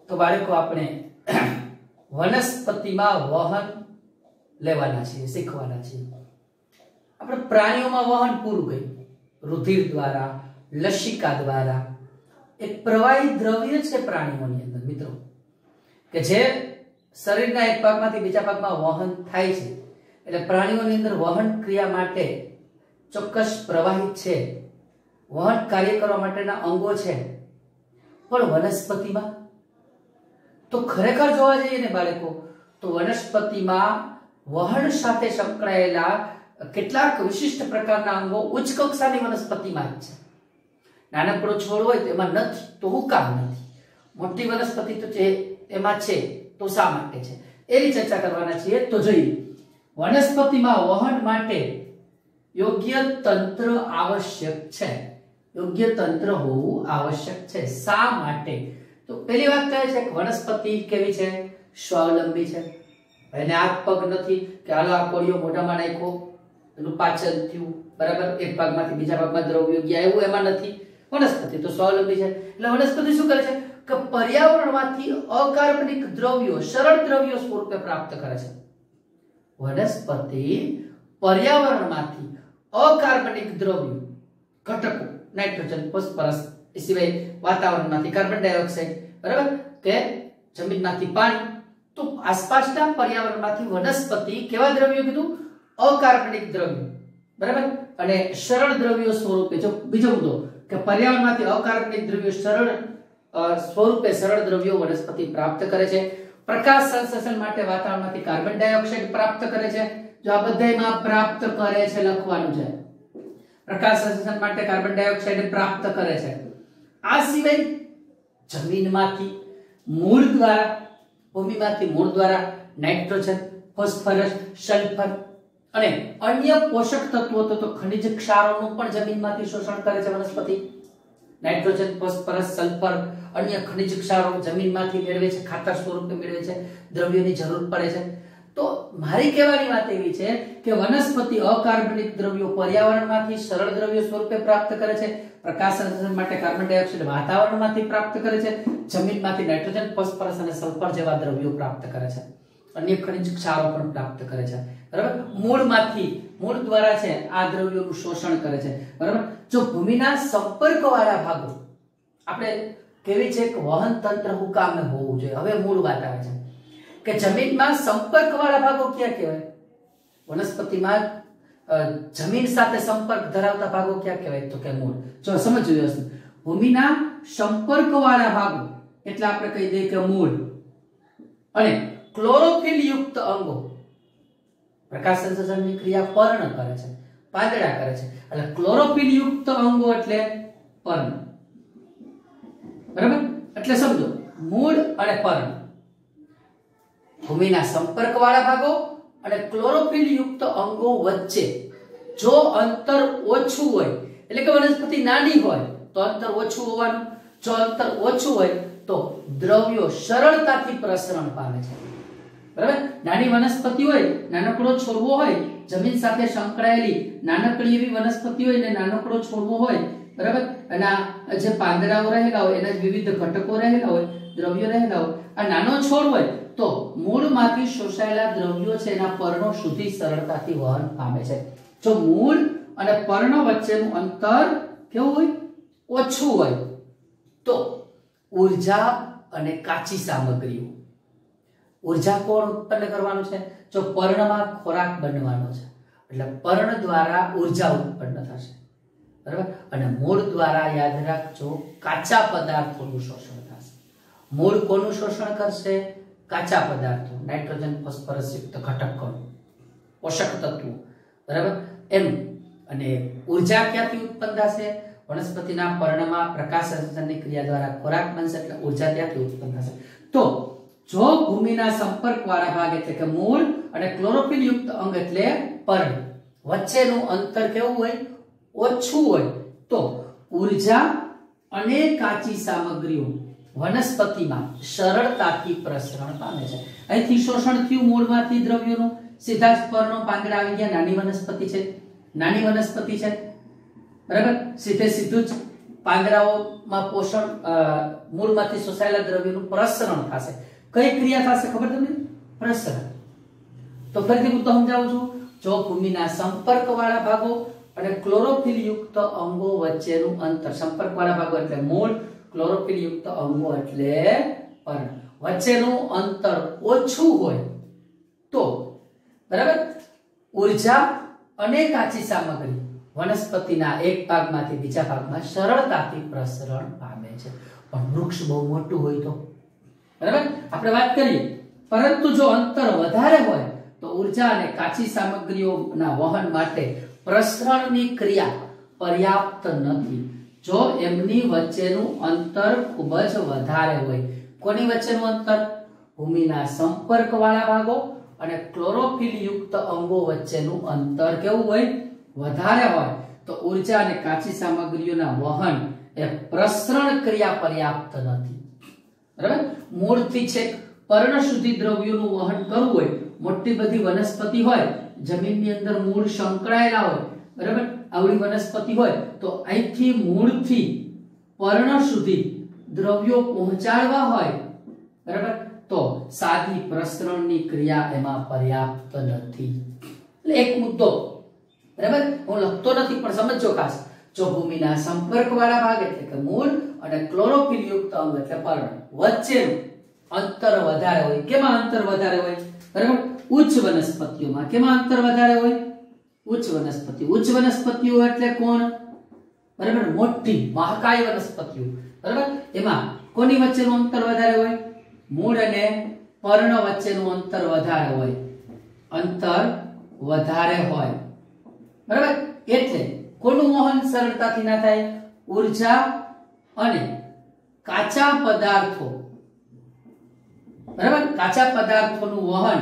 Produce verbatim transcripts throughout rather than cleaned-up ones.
तो बाळको आपणे वनस्पतिमां वहन लेवाना छे, शीखवाना छे। આપણે પ્રાણીઓમાં વહન પૂરું કર્યું, રુધિર દ્વારા, લસિકા દ્વારા। એક પ્રવાહી દ્રવ્ય છે પ્રાણીઓની અંદર મિત્રો, કે જે શરીરના એક ભાગમાંથી બીજા ભાગમાં વહન થાય છે। એટલે પ્રાણીઓની અંદર વહન ક્રિયા માટે ચોક્કસ પ્રવાહી છે, વહન કાર્ય કરવા માટેના અંગો છે। પણ વનસ્પતિમાં તો ખરેખર જોવા જઈએ ને બાળકો, તો વનસ્પતિમાં વહન સાથે સંકળાયેલા કેટલાક વિશિષ્ટ પ્રકારના અંગો ઉચ્ચ કક્ષાની વનસ્પતિમાં જ છે। નાનકડો છોડ હોય તો એમાં નથી, તો હું કામ નથી? મોટી વનસ્પતિ તો છે એમાં છે, તો શા માટે છે? એની ચર્ચા કરવાના છીએ। તો જોઈએ, વનસ્પતિમાં વહન માટે યોગ્ય તંત્ર આવશ્યક છે, યોગ્ય તંત્ર હોવું આવશ્યક છે। શા માટે? તો પહેલી વાત કહે છે કે વનસ્પતિ કેવી છે? સ્વાવલંબી છે। એને હાથ પગ નથી કે હાલો આ કોળિયો મોઢામાં નાખ્યો, એનું પાચન થયું, બરાબર, એક ભાગમાંથી બીજા ભાગમાં દ્રવ્યો ગયા, એવું એમાં નથી। વનસ્પતિ તો સ્વાવલંબી છે। એટલે વનસ્પતિ શું કરે છે કે પર્યાવરણમાંથી અકાર્બનિક દ્રવ્યો, સરળ દ્રવ્યો સ્વરૂપે પ્રાપ્ત કરે છે। વનસ્પતિ પર્યાવરણમાંથી અકાર્બનિક દ્રવ્યો, ઘટકો, નાઇટ્રોજન, ફોસ્ફરસ, એ સિવાય વાતાવરણમાંથી કાર્બન ડાયોક્સાઇડ, બરાબર, કે જમીનમાંથી પાણી, તો આસપાસના પર્યાવરણમાંથી વનસ્પતિ કેવા દ્રવ્યો કીધું? અકાર્બનિક દ્રવ્યો, બરાબર, અને સરળ દ્રવ્યો સ્વરૂપે। જો બીજો મુદ્દો કે પર્યાવરણમાંથી અકાર્બનિક દ્રવ્યો સરળ સ્વરૂપે સરળ દ્રવ્યો વનસ્પતિ પ્રાપ્ત કરે છે। પ્રકાશ સંશ્લેષણ માટે વાતાવરણમાંથી કાર્બન ડાયોક્સાઇડ પ્રાપ્ત કરે છે। જો આ બધાયમાં પ્રાપ્ત કરે છે લખવાનું છે, પ્રકાશ સંશ્લેષણ માટે કાર્બન ડાયોક્સાઇડ પ્રાપ્ત કરે છે। આ સિવાય જમીનમાંથી મૂળ દ્વારા, ભૂમિમાંથી મૂળ દ્વારા નાઇટ્રોજન, ફોસ્ફરસ, સલ્ફર અને અન્ય પોષક તત્વો તો ખનિજ ક્ષારોનું પણ જમીનમાંથી શોષણ કરે છે વનસ્પતિ। નાઇટ્રોજન, ફોસ્ફરસ, સલ્ફર, અન્ય ખનિજ ક્ષારો જમીનમાંથી મેળવે છે, ખાતર સ્વરૂપે મેળવે છે, દ્રવ્યોની જરૂર પડે છે। તો મારી કહેવાની વાત એવી છે કે વનસ્પતિ અકાર્બનિક દ્રવ્યો પર્યાવરણમાંથી સરળ દ્રવ્યો સ્વરૂપે પ્રાપ્ત કરે છે, પ્રકાશ સંશ્લેષણ માટે કાર્બન ડાયોક્સાઇડ વાતાવરણમાંથી પ્રાપ્ત કરે છે, જમીનમાંથી નાઇટ્રોજન, ફોસ્ફરસ અને સલ્ફર જેવા દ્રવ્યો પ્રાપ્ત કરે છે, અન્ય ખનિજ ક્ષારો પણ પ્રાપ્ત કરે છે, બરાબર। મૂળમાંથી, મૂળ દ્વારા છે આ દ્રવ્યોનું શોષણ કરે છે, બરાબર। જો ભૂમિના સંપર્કવાળા ભાગો, આપણે કેવી છે કે વહન તંત્ર હું કામ હોવું જોઈએ, હવે મૂળ વાત આવે છે કે જમીનમાં સંપર્કવાળા ભાગો ક્યાં કહેવાય? વનસ્પતિમાં જમીન સાથે સંપર્ક ધરાવતા ભાગો ક્યાં કહેવાય? તો કે મૂળ। જો સમજજો વ્યવસ્થિત, ભૂમિના સંપર્કવાળા ભાગો એટલે આપણે કહી દઈએ કે મૂળ, અને ક્લોરોફિલ યુક્ત અંગો પ્રકાશ સંશ્લેષણની ક્રિયા પર્ણ કરે છે, પાંદડા કરે છે, એટલે ક્લોરોફિલ યુક્ત અંગો એટલે પર્ણ, બરાબર। એટલે સમજો, મૂળ અને પર્ણ, ભૂમિના સંપર્કવાળા ભાગો અને ક્લોરોફિલ યુક્ત અંગો વચ્ચે જો અંતર ઓછું હોય, એટલે કે વનસ્પતિ નાની હોય તો અંતર ઓછું હોવાનું, જો અંતર ઓછું હોય તો દ્રવ્યો સરળતાથી પ્રસરણ પામે છે, બરાબર। નાની વનસ્પતિ હોય, નાનકડો છોડવો હોય, જમીન સાથે સંકળાયેલી નાનકડી એવી વનસ્પતિ હોય ને નાનકડો છોડવો હોય, બરાબર, અને જે પાંદડાઓ રહેલા હોય, એના વિવિધ ઘટકો રહેલા હોય, દ્રવ્યો રહેલા હોય, આ નાનો છોડ હોય તો મૂળમાંથી શોષાયેલા દ્રવ્યો છે એના પર્ણો સુધી સરળતાથી વહન પામે છે। જો મૂળ અને પર્ણ વચ્ચેનું અંતર કેવું હોય? ઓછું હોય તો ઊર્જા અને કાચી સામગ્રીઓ, ઊર્જા કોણ ઉત્પન્ન કરવાનું છે? જો પર્ણમાં ખોરાક બનવાનો છે એટલે પર્ણ દ્વારા ઊર્જા ઉત્પન્ન થશે, બરાબર, અને મૂળ દ્વારા યાદ રાખજો કાચા પદાર્થોનું શોષણ થશે। મૂળ કોનું શોષણ કરશે? કાચા પદાર્થો, નાઇટ્રોજન, ફોસ્ફરસ યુક્ત ઘટકો, પોષક તત્વો, બરાબર, એમ। અને ઊર્જા ક્યાંથી ઉત્પન્ન થશે? વનસ્પતિના પર્ણમાં પ્રકાશ સંશ્લેષણની ક્રિયા દ્વારા ખોરાક બનશે એટલે ઊર્જા ત્યાંથી ઉત્પન્ન થશે। તો જો ભૂમિના સંપર્કવાળા ભાગ એટલે કે મૂળ અને ક્લોરોફિલ યુક્ત અંગ એટલે પર્ણ વચ્ચેનું અંતર કેવું હોય? ઓછું હોય તો ઊર્જા અને કાચી સામગ્રીઓ વનસ્પતિમાં સરળતાથી પ્રસરણ પામે છે। અહીંથી શોષણ થયું મૂળમાંથી દ્રવ્યોનું, સીધા જ પર્ણો, પાંદડા આવી ગયા। નાની વનસ્પતિ છે, નાની વનસ્પતિ છે, બરાબર, સીધે સીધું જ પાંદડાઓમાં પોષણ મૂળમાંથી શોષાયેલા દ્રવ્યોનું પ્રસરણ થશે. કઈ ક્રિયા થશે ખબર તમને? પ્રસરણ. તો ફરીથી હું તો સમજાવું છું. જો ભૂમિના સંપર્કવાળા ભાગો અને ક્લોરોફિલ યુક્ત અંગો વચ્ચેનું અંતર, સંપર્કવાળા ભાગો એટલે મૂળ, ક્લોરોફિલ યુક્ત અંગો એટલે પર્ણ, વચ્ચેનું અંતર ઓછું હોય તો બરાબર ઊર્જા અને કાચી સામગ્રી વનસ્પતિના એક ભાગમાંથી બીજા ભાગમાં સરળતાથી પ્રસરણ પામે છે. પણ વૃક્ષ બહુ મોટું હોય તો બરાબર આપણે વાત કરીએ, પરંતુ જો અંતર વધારે હોય તો ઊર્જા અને કાચી સામગ્રીઓના વહન માટે પ્રસરણની ક્રિયા પર્યાપ્ત નથી. જો એમની વચ્ચેનું અંતર ખૂબ જ વધારે હોય. કોની વચ્ચેનું અંતર? ભૂમિના સંપર્કવાળા ભાગો અને ક્લોરોફિલ યુક્ત અંગો વચ્ચેનું અંતર કેવું હોય? વધારે હોય તો ઊર્જા અને કાચી સામગ્રીઓના વહન એ પ્રસરણ ક્રિયા પર્યાપ્ત નથી. બરાબર? મૂળથી છેક પર્ણ સુધી દ્રવ્યોનું વહન કરવું હોય, મોટી બધી વનસ્પતિ હોય, જમીનની અંદર મૂળ સંકળાયેલા હોય, બરાબર આવડી વનસ્પતિ હોય તો અહીંથી મૂળથી પર્ણ સુધી દ્રવ્યો પહોંચાડવા હોય, બરાબર તો સાદી પ્રસરણની ક્રિયા એમાં પર્યાપ્ત નથી. એટલે એક મુદ્દો બરાબર હું લખતો નથી પણ સમજો ખાસ. જો ભૂમિના સંપર્કવાળા ભાગ એટલે કે મૂળ અને ક્લોરોફિલ યુક્ત અંગ એટલે પર્ણ વચ્ચેનું અંતર વધારે હોય. કેમાં અંતર વધારે હોય? બરાબર ઉચ્ચ વનસ્પતિઓમાં. કેમાં અંતર વધારે હોય? ઉચ્ચ વનસ્પતિઓ. ઉચ્ચ વનસ્પતિઓ એટલે કોણ? બરાબર મોટી મહાકાય વનસ્પતિઓ. બરાબર એમાં કોની વચ્ચેનું અંતર વધારે હોય? મૂળ અને પર્ણ વચ્ચેનું અંતર વધારે હોય. અંતર વધારે હોય બરાબર એટલે કોનું વહન સરળતાથી ના થાય? ઊર્જા અને કાચા પદાર્થો, બરાબર કાચા પદાર્થોનું વહન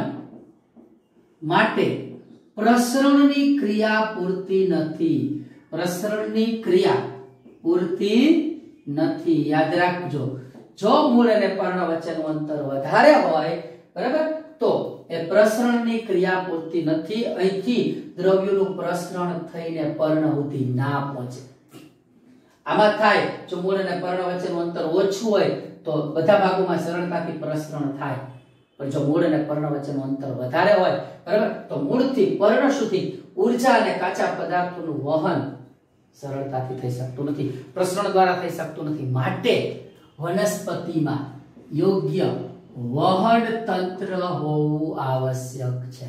માટે પ્રસરણની ક્રિયા પૂરતી નથી. પ્રસરણની ક્રિયા પૂરતી નથી. યાદ રાખજો. જો મૂળ અને પર્ણ વચ્ચેનું અંતર વધારે હોય બરાબર તો એ પ્રસરણની ક્રિયા પૂરતી નથી. અહીંથી દ્રવ્યોનું પ્રસરણ થઈને પર્ણ સુધી ના પહોંચે. આમાં થાય જો મૂળ અને પર્ણ વચ્ચેનું અંતર ઓછું હોય તો બધા ભાગોમાં સરળતાથી પ્રસરણ થાય. પણ જો મૂળ અને પર્ણ વચ્ચેનું અંતર વધારે હોય બરાબર તો મૂળથી પર્ણ સુધી ઊર્જા અને કાચા પદાર્થોનું વહન સરળતાથી થઈ શકતું નથી, પ્રસરણ દ્વારા થઈ શકતું નથી. માટે વનસ્પતિમાં યોગ્ય વહન તંત્ર હોવું આવશ્યક છે.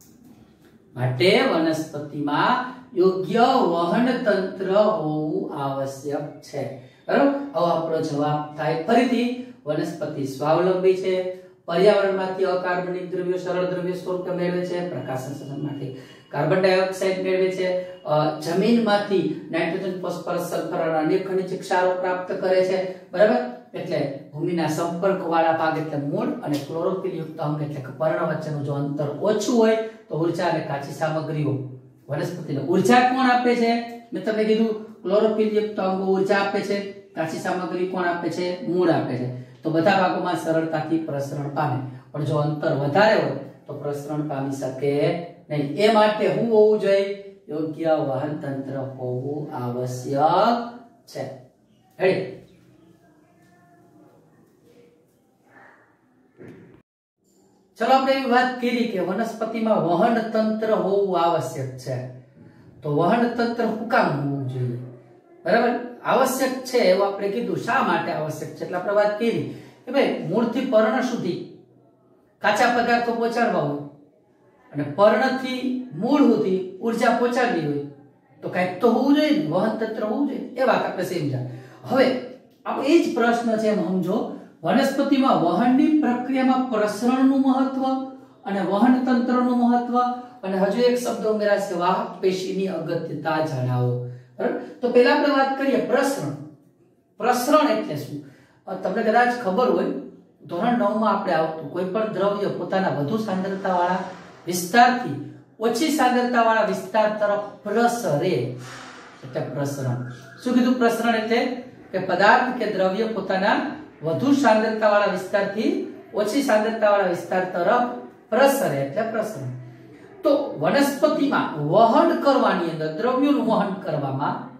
માટે વનસ્પતિમાં યોગ્ય વહન તંત્ર હોવું આવશ્યક છે. બરાબર હવે આપણો જવાબ થાય ફરીથી વનસ્પતિ સ્વાવલંબી છે. પર્યાવરણમાંથી અકાર્બનિક દ્રવ્યો સરળ દ્રવ્યો સ્વરૂપે મેળવે છે. પ્રકાશ સંશ્લેષણમાંથી કાર્બન ડાયોક્સાઇડ મેળવે છે. જમીનમાંથી નાઇટ્રોજન, ફોસ્ફરસ, સલ્ફર અને અન્ય ખનિજ ક્ષારો પ્રાપ્ત કરે છે. બરાબર એટલે ભૂમિના સંપર્કવાળા ભાગ એટલે મૂળ અને ક્લોરોફિલ યુક્ત અંગ એટલે કે પર્ણ વચ્ચેનું જો અંતર ઓછું હોય તો ઊર્જા અને કાચી સામગ્રીઓ વનસ્પતિને ઊર્જા કોણ આપે છે? મેં તમને કીધું ક્લોરોફિલ યુક્ત અંગો ઊર્જા આપે છે, કાચી સામગ્રી કોણ આપે છે? મૂળ આપે છે. તો બધા ભાગોમાં સરળતાથી પ્રસરણ પામે. પણ જો અંતર વધારે હોય તો પ્રસરણ પામી શકે નહીં. એ માટે શું હોવું જોઈએ? યોગ્ય વહન તંત્ર હોવું આવશ્યક છે. રેડી? ચલો આપણે એવી વાત કરી કે વનસ્પતિમાં વહન તંત્ર હોવું આવશ્યક છે. તો વહન તંત્ર શું કામ હોવું જોઈએ? બરાબર આવશ્યક છે એવું આપણે કીધું. શા માટે આવશ્યક છે? એટલે આપણે વાત કરી કે ભાઈ મૂળથી પર્ણ સુધી કાચા પદાર્થો પહોંચાડવા હોય અને પર્ણથી મૂળ સુધી ઊર્જા પહોંચાડવી હોય તો કંઈક તો હોવું જોઈએ, વહન તંત્ર હોવું જોઈએ. એ વાત આપણે સમજા. હવે આ એ જ પ્રશ્ન છે એમ સમજો. વનસ્પતિમાં વહનની પ્રક્રિયામાં પ્રસરણનું મહત્વ અને વહન તંત્રનું મહત્વ અને હજુ એક શબ્દ ઉમેરા છે વાહક પેશીની અગત્યતા જણાવો. બરાબર તો પહેલા આપણે વાત કરીએ પ્રસરણ. પ્રસરણ એટલે શું? તમને કદાચ ખબર હોય ધોરણ નવ માં આપણે આવતું કોઈ પણ દ્રવ્ય પોતાના વધુ સાંદ્રતા વાળા વિસ્તારથી ઓછી સાંદ્રતા વાળા વિસ્તાર તરફ પ્રસરે એટલે પ્રસરણ. શું કીધું? પ્રસરણ એટલે કે પદાર્થ કે દ્રવ્ય પોતાના વધુ સાંદ્રતા વાળા વિસ્તારથી ઓછી સાંદ્રતા વાળા વિસ્તાર તરફ પ્રસરે એટલે પ્રસરણ. તો વનસ્પતિમાં વહન કરવાની અંદર દ્રવ્યોનું વહન કરવામાં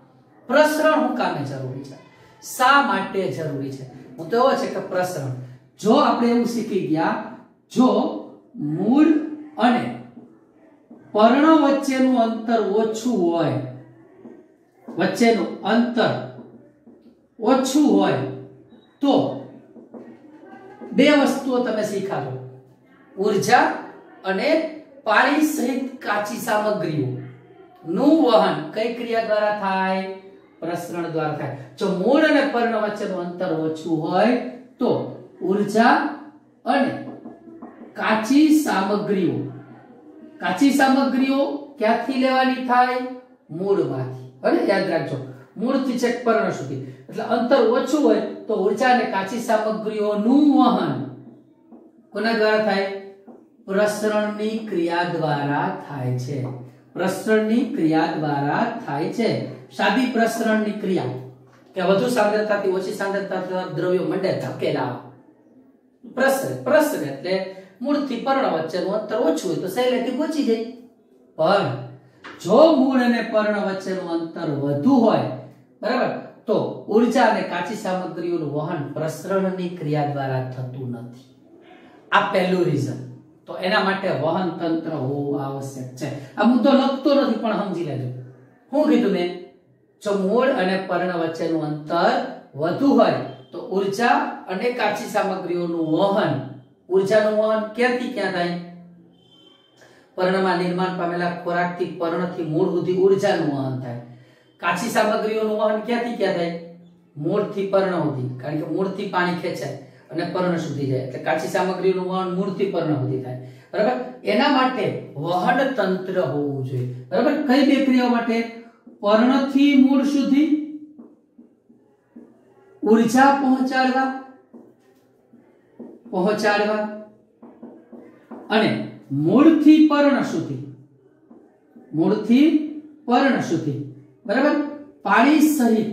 પ્રસરણ હું કામે જરૂરી છે, શા માટે જરૂરી છે? હું તો એવો છે કે પ્રસરણ, જો આપણે એવું શીખી ગયા, જો મૂળ અને પર્ણ વચ્ચેનું અંતર ઓછું હોય, વચ્ચેનું અંતર ઓછું હોય તો બે વસ્તુઓ તમે શીખાડો, ઊર્જા અને પાણી સહિત કાચી સામગ્રીઓ નું વહન કઈ ક્રિયા દ્વારા થાય? પ્રસરણ દ્વારા થાય. જો મૂળ અને પર્ણ વચ્ચેનું અંતર ઓછું હોય તો ઊર્જા અને કાચી સામગ્રીઓ, કાચી સામગ્રીઓ ક્યાંથી લેવાની થાય? મૂળમાંથી. અને યાદ રાખજો, મૂળથી છેક પર્ણ સુધી, એટલે અંતર ઓછું હોય તો ઊર્જા અને કાચી સામગ્રીઓનું વહન કોના દ્વારા થાય? પ્રસરણની ક્રિયા દ્વારા થાય છે. પ્રસરણની ક્રિયા દ્વારા થાય છે. સાદી પ્રસરણની ક્રિયા કે વધુ સાંદ્રતાથી ઓછી સાંદ્રતા તરફ દ્રવ્યો મંડે ધકેલાવા, પ્રસરે. પ્રસરે એટલે મૂળથી પર્ણ વચ્ચેનું અંતર ઓછું હોય તો સહેલેથી પહોંચી જાય. પણ જો મૂળ અને પર્ણ વચ્ચેનું અંતર વધુ હોય, બરાબર, તો ઊર્જા અને કાચી સામગ્રીઓનું વહન પ્રસરણની ક્રિયા દ્વારા થતું નથી. આ પહેલું રીઝન. તો એના માટે વહન તંત્ર હોવું આવશ્યક છે. આ મુદ્દો લખતો નથી પણ સમજી લેજો. શું કીધું મેં? જો મૂળ અને પર્ણ વચ્ચેનું અંતર વધુ હોય તો ઊર્જા અને કાચી સામગ્રીઓનું વહન, ઊર્જાનું વહન ક્યાંથી ક્યાં થાય? પર્ણમાં નિર્માણ પામેલા ખોરાકથી પર્ણથી મૂળ સુધી ઊર્જાનું વહન થાય. કાચી સામગ્રીઓનું વહન ક્યાંથી ક્યાં થાય? મૂળથી પર્ણ સુધી, કારણ કે મૂળથી પાણી ખેંચાય અને પર્ણ સુધી જાય, એટલે કાચી સામગ્રીનું વહન મૂળથી પર્ણ સુધી થાય. બરાબર? એના માટે વહન તંત્ર હોવું જોઈએ. બરાબર? કઈ બે ક્રિયાઓ માટે? પર્ણથી મૂળ સુધી ઊર્જા પહોંચાડવા પહોંચાડવા અને મૂળથી પર્ણ સુધી, મૂળથી પર્ણ સુધી, બરાબર, પાણી સહિત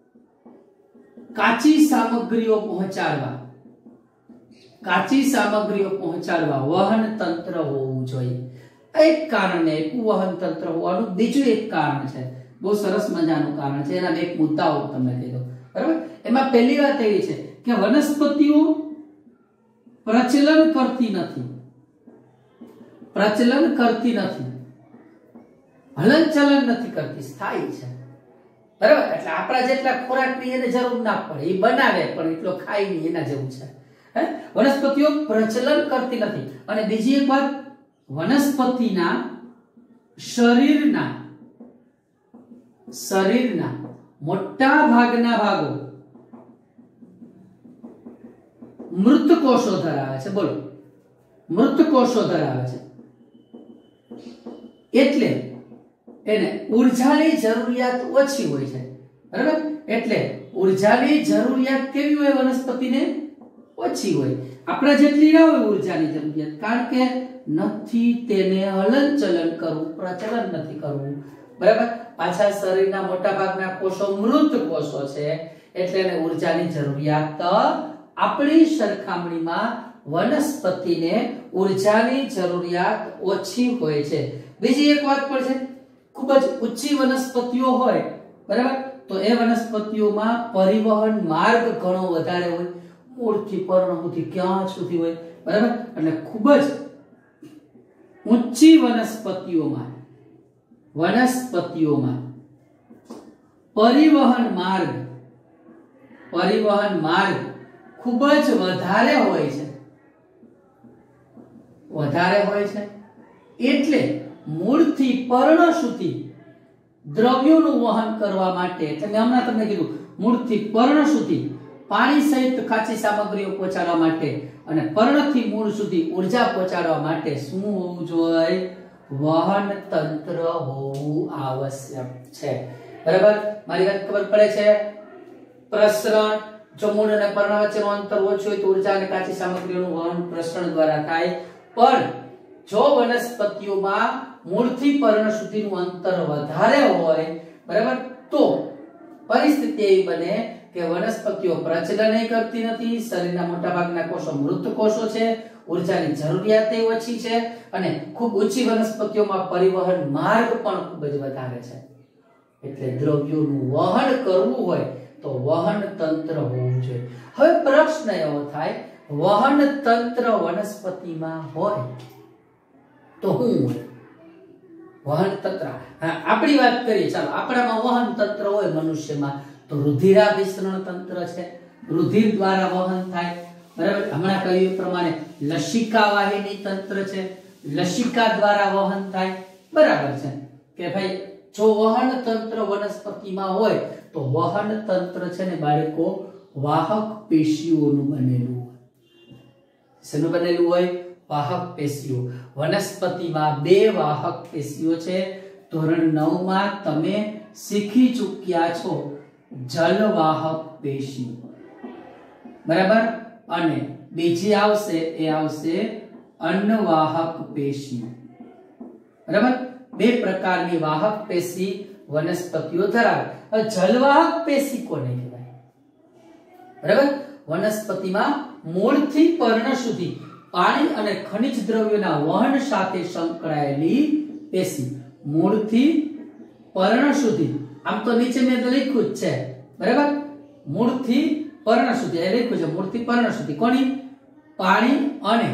કાચી સામગ્રીઓ પહોંચાડવા, કાચી સામગ્રીઓ પહોંચાડવા વહન તંત્ર હોવું જોઈએ. એક કારણ, એક વહન તંત્ર હોવાનું બીજું એક કારણ છે, બહુ સરસ મજાનું કારણ છે. એના એક મુદ્દાઓ તમને કહી દઉં. બરાબર? એમાં પહેલી વાત એવી છે કે વનસ્પતિઓ પ્રચલન કરતી નથી, પ્રચલન કરતી નથી, હલનચલન નથી કરતી, સ્થાયી છે. બરાબર? એટલે આપણા જેટલા ખોરાકની એને જરૂર ના પડે, એ બનાવે પણ એટલો ખાય નહીં, એના જેવું છે. હે? વનસ્પતિઓ પ્રચલન કરતી નથી. અને બીજી એક વાત, વનસ્પતિના શરીરના શરીરના મોટા ભાગના ભાગો મૃત કોષો ધરાવે છે. બોલો, મૃત કોષો ધરાવે છે. એટલે એને ઊર્જાની જરૂરિયાત ઓછી હોય છે. બરાબર? એટલે ઊર્જાની જરૂરિયાત કેવી હોય? વનસ્પતિને ઓછી હોય. આપણા જેટલી ના હોય ઊર્જાની જરૂરિયાત, કારણ કે નથી તેને હલનચલન કરવું, પ્રચલન નથી કરવું. બરાબર? પાછા શરીરના મોટા ભાગના કોષો મૃત કોષો છે, એટલે એને ઊર્જાની જરૂરિયાત આપણી સરખામણીમાં વનસ્પતિને ઊર્જાની જરૂરિયાત ઓછી હોય છે. બીજી એક વાત પણ છે, ખૂબ જ ઊંચી વનસ્પતિઓ હોય, બરાબર, તો એ વનસ્પતિઓમાં પરિવહન માર્ગ ઘણો વધારે હોય, મૂળથી પર્ણ સુધી ક્યાં સુધી હોય. બરાબર? એટલે ખૂબ જ ઊંચી વનસ્પતિઓમાં વનસ્પતિઓમાં પરિવહન માર્ગ પરિવહન માર્ગ ખૂબ જ વધારે હોય છે, વધારે હોય છે. એટલે મૂળથી પર્ણ સુધી દ્રવ્યોનું વહન કરવા માટે, એટલે મેં હમણાં તમને કીધું, મૂળથી પર્ણ સુધી પાણી સહિત કાચી સામગ્રીઓ પહોંચાડવા માટે અને પર્ણથી મૂળ સુધી ઊર્જા પહોંચાડવા માટે શું હોવું જોઈએ? વહન તંત્ર હોવું આવશ્યક છે. બરાબર? મારી વાત ખબર પડે છે? પ્રસરણ, જો મૂળ અને પર્ણ વચ્ચેનું અંતર ઓછું હોય તો ઊર્જા અને કાચી સામગ્રીઓનું વહન પ્રસરણ દ્વારા થાય. પણ જો વનસ્પતિઓમાં મૂળથી પર્ણ સુધીનું અંતર વધારે હોય, બરાબર, તો પરિસ્થિતિ એવી બને કે વનસ્પતિઓ પ્રચલન કરતી નથી, શરીરના મોટા ભાગના કોષો મૃત કોષો છે, ઊર્જાની જરૂરિયાત ઓછી છે, અને ખૂબ ઊંચી વનસ્પતિઓમાં પરિવહન માર્ગ પણ ખૂબ જ વધારે છે. એટલે દ્રવ્યોનું વહન કરવું હોય તો વહન તંત્ર હોવું જોઈએ. હવે પ્રશ્ન એવો થાય, વહન તંત્ર વનસ્પતિમાં હોય તો શું હોય? વહન તંત્ર આપણી વાત કરીએ, ચાલો આપણામાં વહન તંત્ર હોય મનુષ્યમાં તો રુધિરાભિસરણ તંત્ર છે, રુધિર દ્વારા વહન થાય, બરાબર. હમણાં કહ્યું પ્રમાણે લસિકા વાહિની તંત્ર છે, લસિકા દ્વારા વહન થાય, બરાબર છે કે ભાઈ જો વહન તંત્ર વનસ્પતિમાં હોય તો વહન તંત્ર છે ને બાળકો વાહક પેશીઓનું બનેલું હોય. શેનું બનેલું હોય? વાહક પેશીઓ. વનસ્પતિમાં બે વાહક પેશીઓ છે. ધોરણ નવ માં તમે શીખી ચૂક્યા છો જલવાહક પેશી, બરાબર. અને બીજી આવશે એ આવશે અન્નવાહક પેશી, બરાબર. બે પ્રકારની વાહક પેશી વનસ્પતિઓ ધરાવે. જલવાહક પેશી કોને કહેવાય? બરાબર. વનસ્પતિમાં મૂળથી પર્ણ સુધી પાણી અને ખનિજ દ્રવ્યોના વહન સાથે સંકળાયેલી પેશી. મૂળથી પર્ણ સુધી, આમ તો નીચે મેં લખ્યું જ છે, બરાબર. મૂળથી પર્ણ સુધી એ લખ્યું છે, મૂળથી પર્ણ સુધી કોની? પાણી અને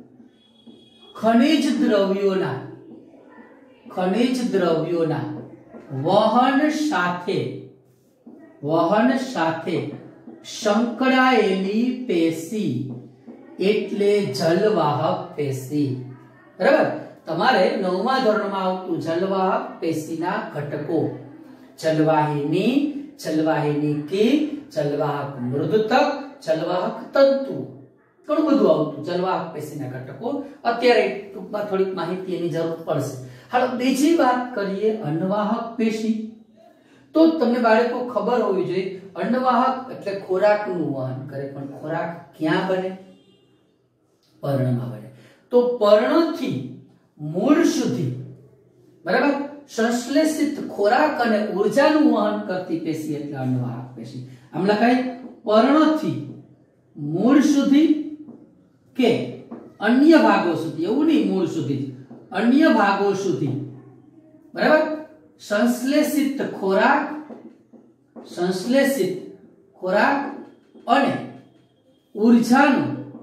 ખનિજ દ્રવ્યોના ખનિજ દ્રવ્યોના વહન સાથે વહન સાથે સંકળાયેલી પેશી એટલે જલવાહક પેશી, બરાબર. તમારે નવમા ધોરણમાં આવતું જલવાહક પેશીના ઘટકો જલવાહિની, જલવાહિની કી, જલવાહક મૃદુતક, જલવાહક તંતુ, ઘણું બધું આવતું જલવાહક પેશીના ઘટકો. અત્યારે ટૂંકમાં થોડીક માહિતી એની જરૂર પડશે. હાલ બીજી વાત કરીએ અન્નવાહક પેશી. તો તમને બાળકો ખબર હોવી જોઈએ અન્નવાહક એટલે ખોરાકનું વહન કરે, પણ ખોરાક ક્યાં બને? પર્ણમાં બને. તો પર્ણથી મૂળ સુધી, બરાબર, સંશ્લેષિત ખોરાક અને ઊર્જાનું વહન કરતી પેશી એટલે અન્નવાહક પેશી. આમ લખાય પર્ણથી મૂળ સુધી કે અન્ય ભાગો સુધી, એવું નહીં મૂળ સુધી, અન્ય ભાગો સુધી, બરાબર. સંશ્લેષિત ખોરાક સંશ્લેષિત ખોરાક અને ઊર્જાનું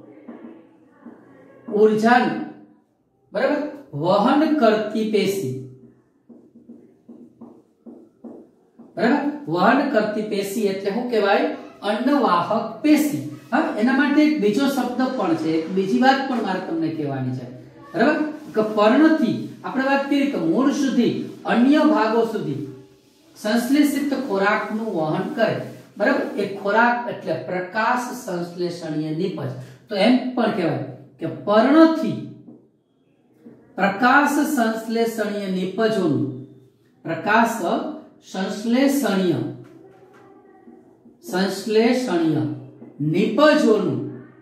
ઊર્જાનું બરાબર વહન કરતી પેશી, બરાબર. વહન કરતી પેશી એટલે શું કહેવાય? અન્નવાહક પેશી. હા, એના માટે એક બીજો શબ્દ પણ છે, એક બીજી વાત પણ મારે તમને કહેવાની છે, બરાબર. કે પર્ણથી આપણે વાત કરી કે મૂળ સુધી અન્ય ભાગો સુધી સંશ્લેષિત ખોરાકનું વહન કરે, બરાબર. એ ખોરાક એટલે પ્રકાશ સંશ્લેષણીય નિપજ. તો એમ પણ કહેવાય કે પર્ણથી પ્રકાશ સંશ્લેષણીય નિપજોનું પ્રકાશ સંશ્લેષણીય સંશ્લેષણીય નિપજોનું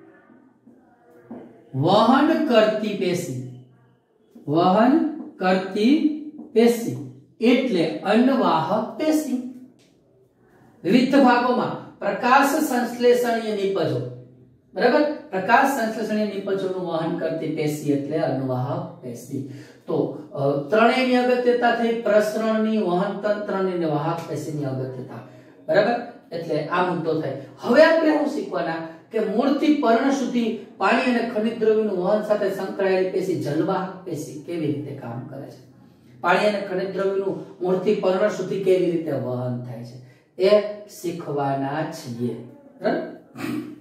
વહન કરતી પેશી વહન કરતી પેશી એટલે અન્નવાહક પેશી. વિવિધ ભાગોમાં પ્રકાશ સંશ્લેષણીય નિપજો, બરાબર. પ્રકાશ સંશ્લેષણીય નિપજોનું વહન કરતી પેશી એટલે અન્નવાહક પેશી. તો ત્રણેયની અગત્યતા થઈ, પ્રસરણની, વહન તંત્રની અને વાહક પેશીની અગત્યતા, બરાબર. એટલે આ મુદ્દો થાય. હવે આપણે શું શીખવાના કે મૂળથી પર્ણ સુધી પાણી અને ખનિજ દ્રવ્યોનું વહન સાથે સંકળાયેલી પેશી જલવાહક પેશી કેવી રીતે કામ કરે છે, પાણી અને ખનિજ દ્રવ્યોનું મૂળથી પર્ણ સુધી કેવી રીતે વહન થાય છે એ શીખવાના છીએ, બરાબર.